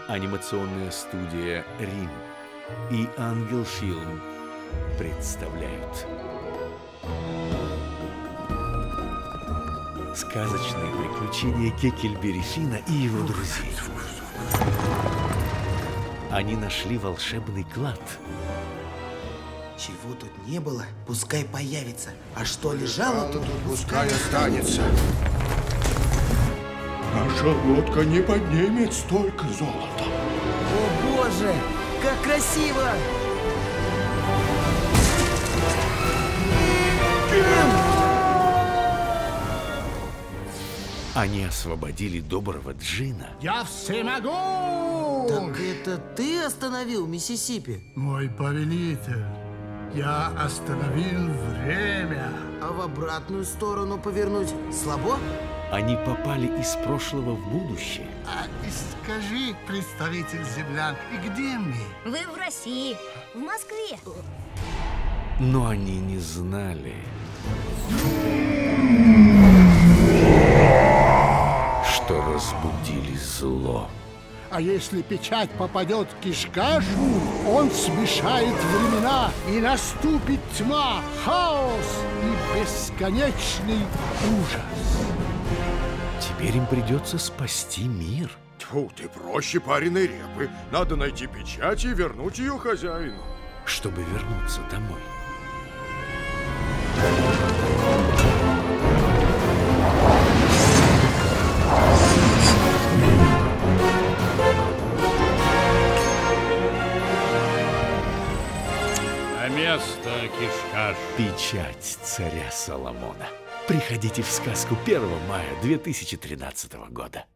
Анимационная студия «Рим» и «Ангелфилм» представляют сказочные приключения Кекельбери Финна и его друзей. Они нашли волшебный клад. Чего тут не было, пускай появится. А что лежало тут, пускай останется. Наша лодка не поднимет столько золота. О боже, как красиво! Они освободили доброго Джина. Я всемогу! Так это ты остановил Миссисипи? Мой повелитель, я остановил время. А в обратную сторону повернуть слабо? Они попали из прошлого в будущее. А скажи, представитель землян, и где мы? Вы в России, в Москве. Но они не знали, что разбудили зло. А если печать попадет к Кишкашу, он смешает времена, и наступит тьма, хаос и бесконечный ужас. Теперь им придется спасти мир. Тьфу, ты проще пареной репы. Надо найти печать и вернуть ее хозяину. Чтобы вернуться домой. На место, Кишкаш. Печать царя Соломона. Приходите в сказку 1 мая 2013 года.